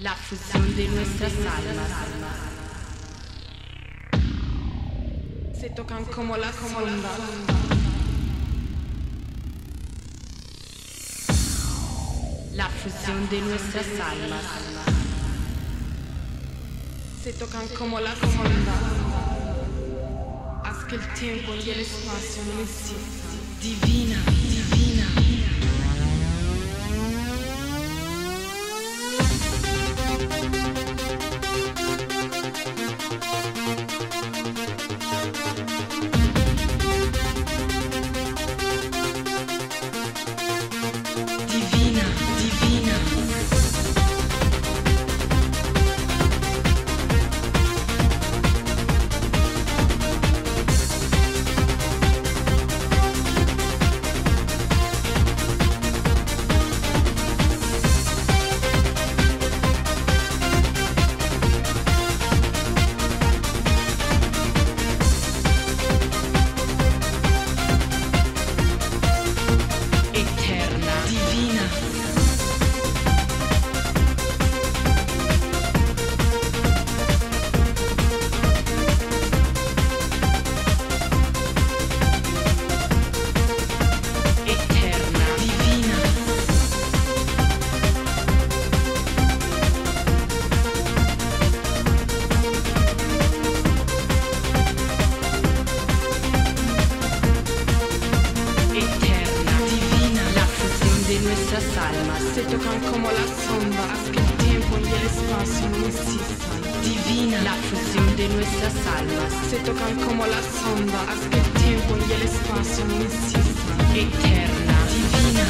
la fusión de nuestras almas. Se tocan como las ondas. La fusión de nuestras almas. Se tocan como las ondas. Haz que el tiempo y el espacio no existan. Divina, divina. Se tocan como las ondas, haz que el tiempo y el espacio no existan. Divina, la fusión de nuestras almas. Se tocan como las ondas, haz que el tiempo y el espacio no existan. Eterna, divina.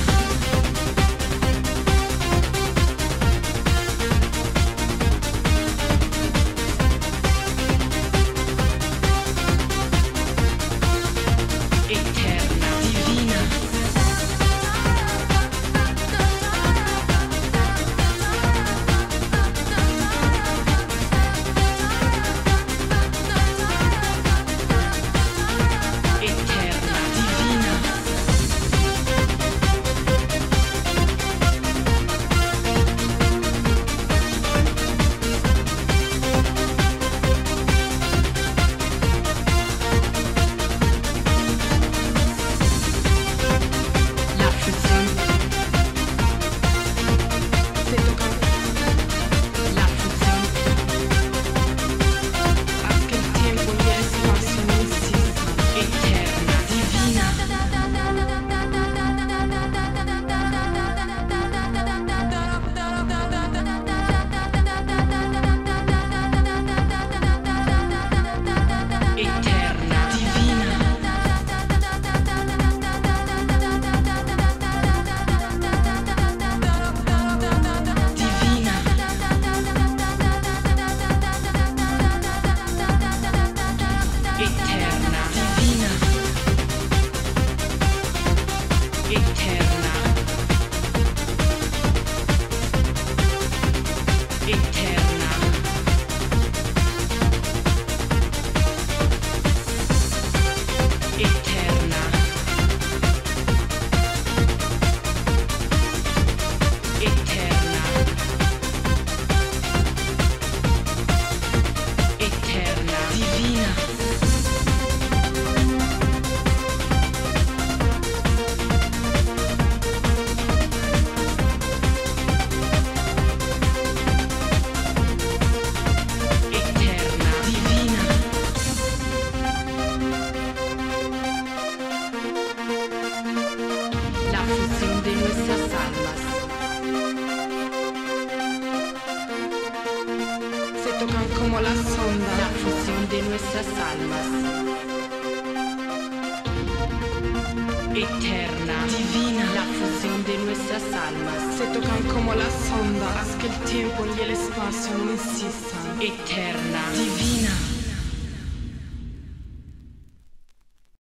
Como las ondas, la fusión de nuestras almas. Eterna, divina, la fusión de nuestras almas. Se tocan como las ondas, haz que el tiempo y el espacio no existan. Eterna, divina.